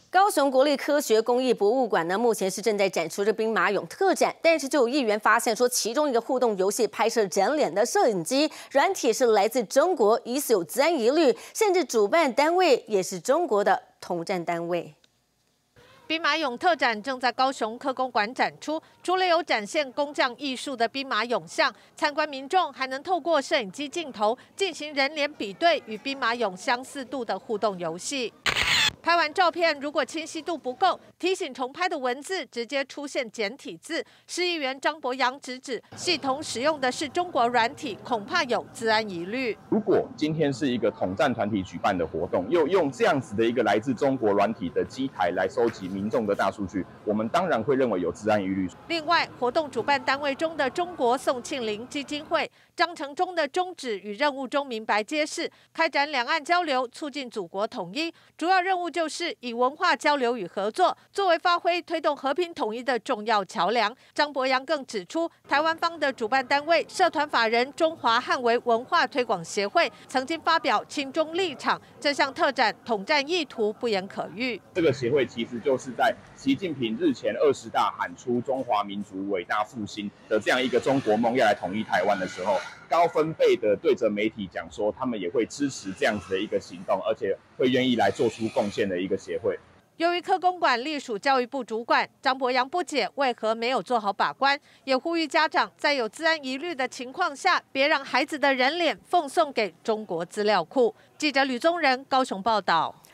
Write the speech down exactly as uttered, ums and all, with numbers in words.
高雄国立科学工艺博物馆呢，目前是正在展出这兵马俑特展，但是就有议员发现说，其中一个互动游戏拍摄人脸的摄影机软体是来自中国，疑似有资安疑虑，甚至主办单位也是中国的统战单位。 兵马俑特展正在高雄科工馆展出，除了有展现工匠艺术的兵马俑像，参观民众还能透过摄影机镜头进行人脸比对与兵马俑相似度的互动游戏。 拍完照片，如果清晰度不够，提醒重拍的文字直接出现简体字。市议员张博洋直指，系统使用的是中国软体，恐怕有资安疑虑。 如果今天是一个统战团体举办的活动，又用这样子的一个来自中国软体的机台来收集民众的大数据，我们当然会认为有资安疑虑。 另外，活动主办单位中的中国宋庆龄基金会章程中的宗旨与任务中明白揭示，开展两岸交流，促进祖国统一，主要任务就是以文化交流与合作作为发挥推动和平统一的重要桥梁。张博洋更指出，台湾方的主办单位社团法人中华汉维文化推广协会曾经发表亲中立场，这项特展统战意图不言可喻。 这个协会其实就是在习近平日前二十大喊出中华民族伟大复兴的这样一个中国梦要来统一台湾的时候，高分贝的对着媒体讲说，他们也会支持这样子的一个行动，而且会愿意来做出贡献的一个协会。 由于科工馆隶属教育部主管，张博洋不解为何没有做好把关，也呼吁家长在有资安疑虑的情况下，别让孩子的人脸奉送给中国资料库。记者吕宗仁高雄报道。